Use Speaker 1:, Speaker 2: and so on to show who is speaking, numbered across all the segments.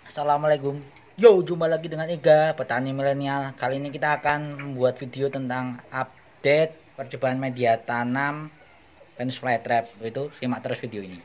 Speaker 1: Assalamualaikum. Yo, jumpa lagi dengan Iga, petani milenial. Kali ini kita akan membuat video tentang update percobaan media tanam Venus flytrap. Itu simak terus video ini.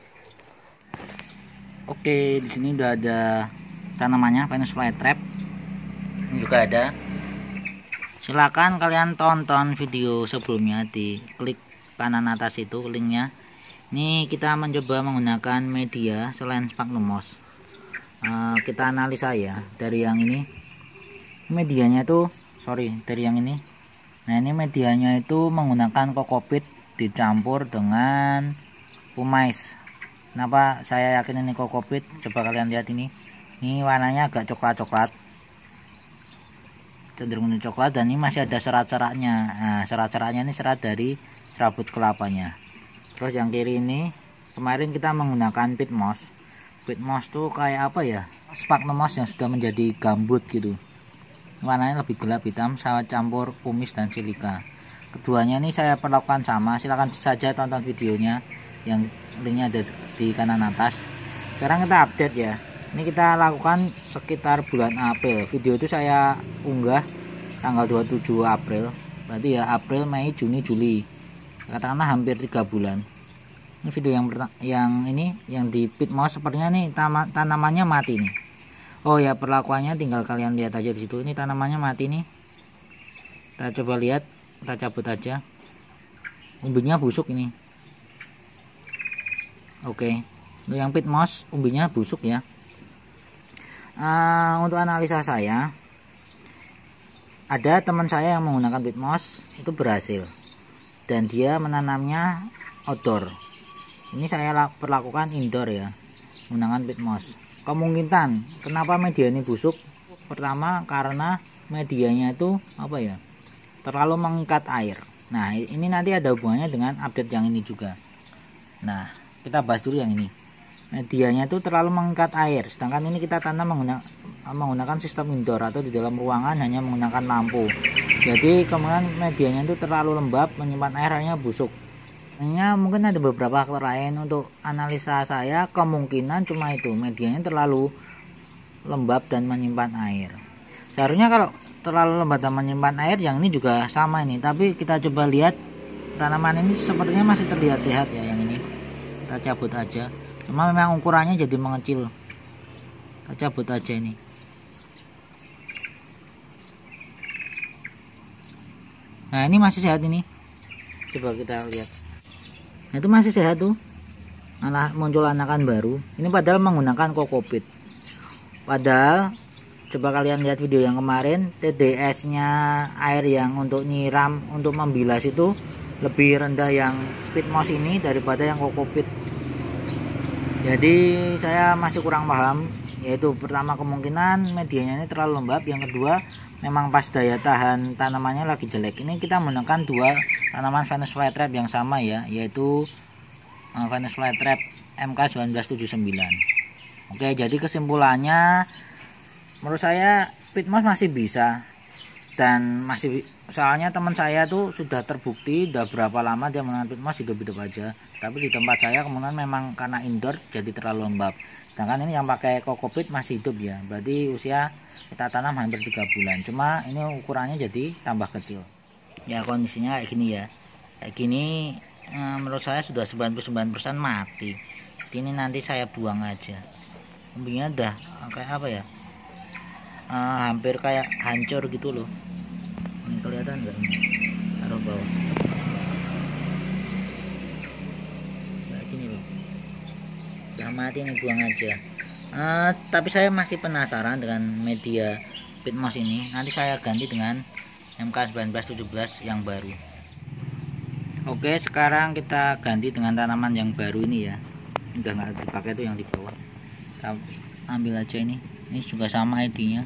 Speaker 1: Oke, di sini udah ada tanamannya Venus flytrap. Ini juga ada. Silakan kalian tonton video sebelumnya, di klik kanan atas itu linknya. Ini kita mencoba menggunakan media selain sphagnum moss. Kita analisa ya dari yang ini medianya itu dari yang ini. Nah, ini medianya itu menggunakan kokopit dicampur dengan pumais. Kenapa saya yakin ini kokopit? Coba kalian lihat ini warnanya agak coklat-coklat, cenderung coklat, dan ini masih ada serat-seratnya. Nah, serat-seratnya ini serat dari serabut kelapanya. Terus yang kiri ini kemarin kita menggunakan pit moss. Pit moss tuh kayak apa ya, sphagnum moss yang sudah menjadi gambut gitu. Warnanya lebih gelap hitam, saya campur kumis dan silika. Keduanya ini saya perlakukan sama. Silahkan saja tonton videonya yang linknya ada di kanan atas. Sekarang kita update ya. Ini kita lakukan sekitar bulan April. Video itu saya unggah tanggal 27 April. Berarti ya April, Mei, Juni, Juli. Katakanlah hampir 3 bulan. Ini video yang di pit moss sepertinya nih tanamannya mati nih. Oh ya, perlakuannya tinggal kalian lihat aja di situ. Ini tanamannya mati nih. Kita coba lihat, kita cabut aja. Umbinya busuk ini. Oke. Untuk yang pit moss umbinya busuk ya. Untuk analisa saya, ada teman saya yang menggunakan pit moss itu berhasil dan dia menanamnya outdoor. Ini saya perlakukan indoor ya, menggunakan pit moss. Kemungkinan kenapa media ini busuk? Pertama karena medianya itu terlalu mengikat air. Nah, ini nanti ada hubungannya dengan update yang ini juga. Nah, kita bahas dulu yang ini. Medianya itu terlalu mengikat air, sedangkan ini kita tanam menggunakan sistem indoor atau di dalam ruangan hanya menggunakan lampu. Jadi kemudian medianya itu terlalu lembab, menyimpan air, hanya busuk. Mungkin ada beberapa faktor lain. Untuk analisa saya, kemungkinan cuma itu, medianya terlalu lembab dan menyimpan air. Seharusnya kalau terlalu lembab dan menyimpan air, yang ini juga sama ini. Tapi kita coba lihat, tanaman ini sepertinya masih terlihat sehat ya. Yang ini kita cabut aja, cuma memang ukurannya jadi mengecil. Kita cabut aja ini. Nah, ini masih sehat ini. Coba kita lihat. Nah, itu masih sehat tuh, malah muncul anakan baru. Ini padahal menggunakan kokopit. Padahal coba kalian lihat video yang kemarin, TDS nya air yang untuk nyiram, untuk membilas itu lebih rendah yang pit moss ini daripada yang kokopit. Jadi saya masih kurang paham. Yaitu pertama, kemungkinan medianya ini terlalu lembab. Yang kedua, memang pas daya tahan tanamannya lagi jelek. Ini kita menggunakan dua tanaman Venus flytrap yang sama ya, yaitu Venus flytrap MK1979. Oke, jadi kesimpulannya menurut saya pit moss masih bisa, dan soalnya teman saya tuh sudah terbukti udah berapa lama dia menggunakan pit moss, hidup-hidup aja. Tapi di tempat saya kemudian memang karena indoor jadi terlalu lembab. Sedangkan ini yang pakai kokopit masih hidup ya, berarti usia kita tanam hampir 3 bulan. Cuma ini ukurannya jadi tambah kecil. Ya, kondisinya kayak gini ya. Kayak gini menurut saya sudah 99% mati. Ini nanti saya buang aja. Umbinya udah kayak apa ya? Hampir kayak hancur gitu loh. Ini kelihatan nggak ini? Taruh bawah. Kayak gini loh. Udah mati nih, buang aja. Tapi saya masih penasaran dengan media pit moss ini. Nanti saya ganti dengan MK1917 yang baru. Oke, sekarang kita ganti dengan tanaman yang baru ini ya. Udah nggak dipakai tuh yang di bawah. Kita ambil aja ini. Ini juga sama ID-nya.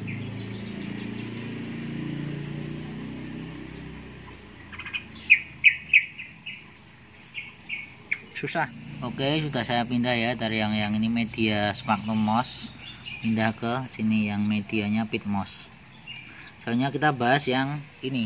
Speaker 1: Susah. Oke, sudah saya pindah ya dari yang ini media sphagnum moss, pindah ke sini yang medianya pit moss. Soalnya kita bahas yang ini.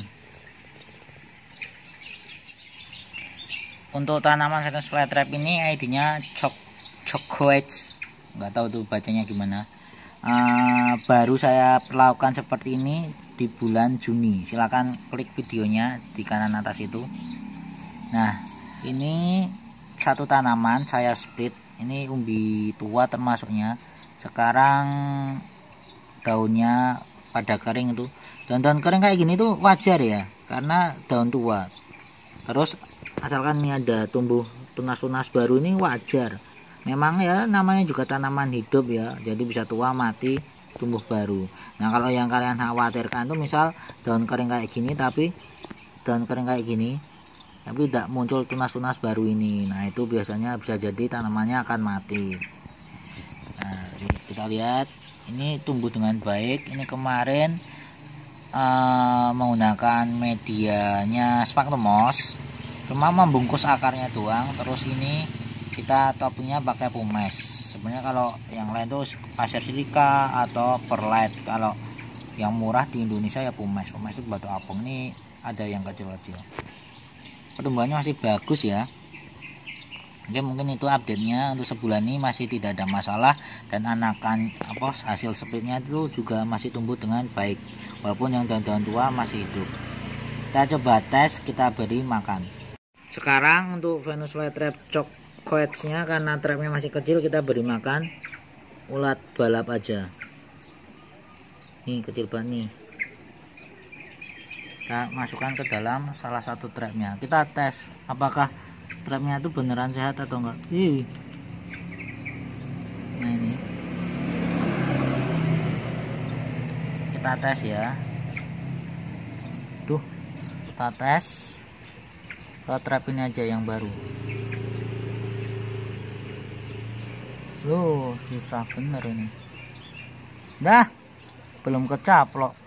Speaker 1: Untuk tanaman Venus flytrap ini ID-nya Chocoage, nggak tahu tuh bacanya gimana. baru saya perlakukan seperti ini di bulan Juni. Silahkan klik videonya di kanan atas itu. Nah, ini satu tanaman saya split. Ini umbi tua termasuknya. Sekarang daunnya pada kering itu. Daun-daun kering kayak gini tuh wajar ya, karena daun tua. Terus asalkan ini ada tumbuh tunas-tunas baru, ini wajar. Memang ya namanya juga tanaman hidup ya, jadi bisa tua, mati, tumbuh baru. Nah, kalau yang kalian khawatirkan tuh misal daun kering kayak gini, tapi tidak muncul tunas-tunas baru ini. Nah, itu biasanya bisa jadi tanamannya akan mati. Nah, kita lihat ini tumbuh dengan baik. Ini kemarin menggunakan medianya sphagnum moss, cuma membungkus akarnya doang. Terus ini kita toppingnya pakai pumes. Sebenarnya kalau yang lain tuh pasir silika atau perlite. Kalau yang murah di Indonesia ya pumes. Pumes itu batu apung. Ini ada yang kecil-kecil. Pertumbuhannya masih bagus ya. Oke, mungkin itu update-nya untuk sebulan ini masih tidak ada masalah, dan anakan hasil splitnya itu juga masih tumbuh dengan baik walaupun yang daun-daun tua masih hidup. Kita coba tes, kita beri makan. Sekarang untuk Venus flytrap coquetts-nya, karena trapnya masih kecil, kita beri makan ulat balap aja. Nih kecil banget nih. Kita masukkan ke dalam salah satu trapnya. Kita tes apakah trapnya itu beneran sehat atau enggak. Nah, ini kita tes ya. Tuh, kita tes ke trap ini aja yang baru. Loh, susah bener ini. Dah, belum kecaplok.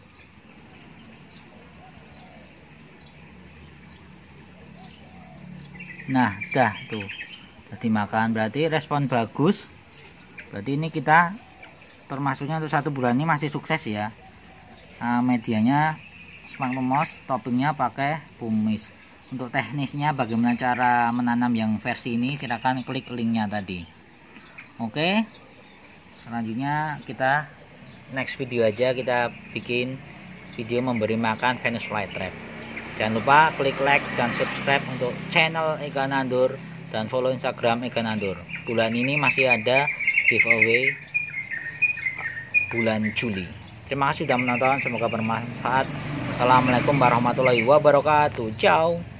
Speaker 1: Nah, dah tuh dimakan, berarti respon bagus. Berarti ini kita termasuknya untuk 1 bulan ini masih sukses ya. Medianya sphagnum moss, toppingnya pakai pumice. Untuk teknisnya bagaimana cara menanam yang versi ini, silahkan klik linknya tadi. Oke, selanjutnya kita next video aja, kita bikin video memberi makan Venus flytrap. Jangan lupa klik like dan subscribe untuk channel Eka Nandur, dan follow Instagram Eka Nandur. Bulan ini masih ada giveaway bulan Juli. Terima kasih sudah menonton, semoga bermanfaat. Assalamualaikum warahmatullahi wabarakatuh. Ciao.